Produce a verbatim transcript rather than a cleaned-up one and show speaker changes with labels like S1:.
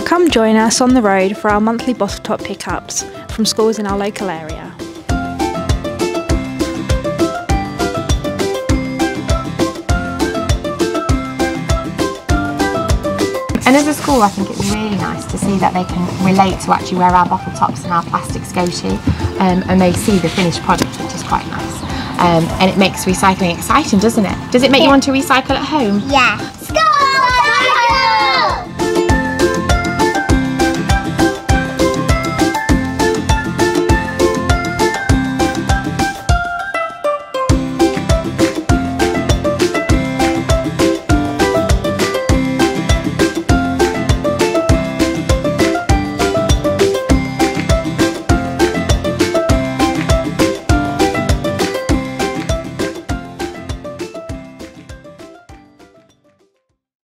S1: Come join us on the road for our monthly bottle top pickups from schools in our local area.
S2: And as a school, I think it's really nice to see that they can relate to actually where our bottle tops and our plastics go to, um, and they see the finished product, which is quite nice. Um, and it makes recycling exciting, doesn't it? Does it make
S3: yeah.
S2: you want to recycle at home?
S3: Yeah.